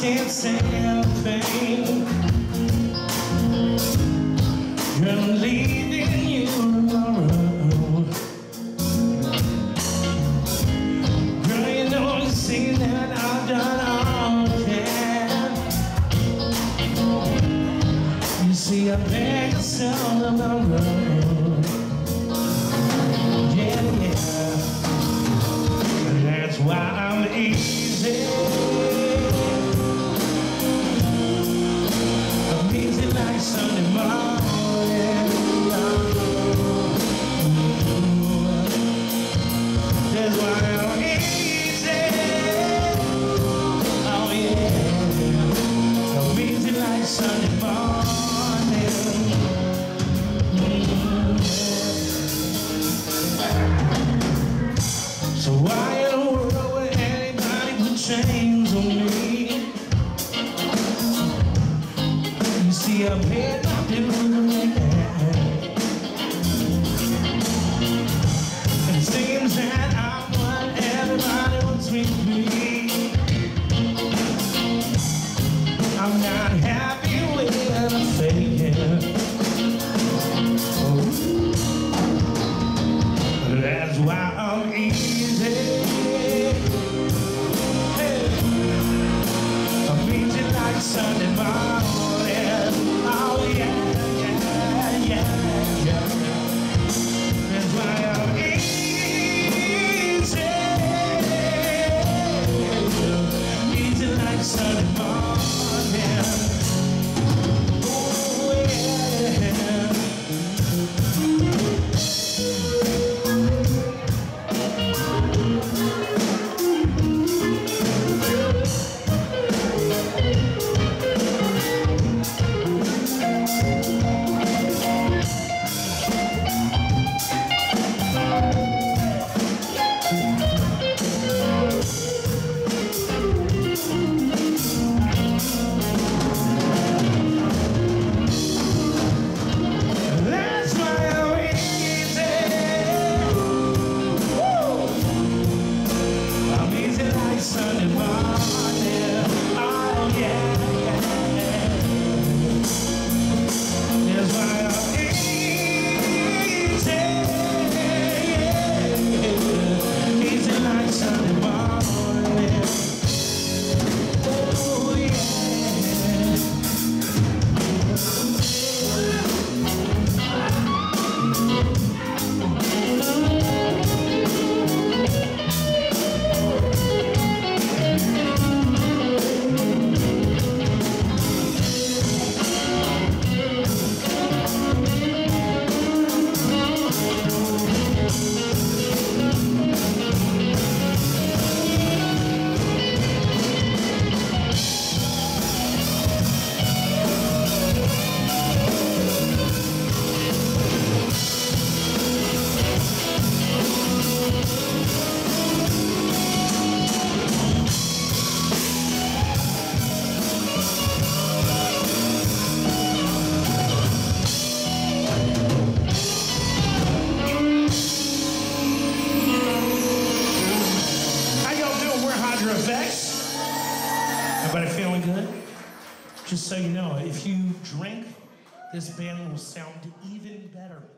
can't say anything. I'm leaving you tomorrow. Girl, you know you see that I've done all I can. You see, I beg yourself on the road. Yeah, yeah. That's why I'm easy. I'm easy like Sunday morning. That's why I'm easy. Oh yeah. I'm easy like Sunday morning. So why in the world would anybody put chains on me? You see, I'm paid my dues. It seems that I'm what everybody wants me to be. I'm not happy with a fake. That's why I'm easy. Hey. I'm easy like Sunday morning. Oh yeah, yeah, yeah, yeah. That's why I'm easy. Easy like Sunday morning. Oh yeah. Sunday morning, oh yeah, yeah. That's why I'm easy, easy like Sunday morning. Oh yeah. HydraFX. Everybody feeling good? Just so you know, if you drink, this band will sound even better.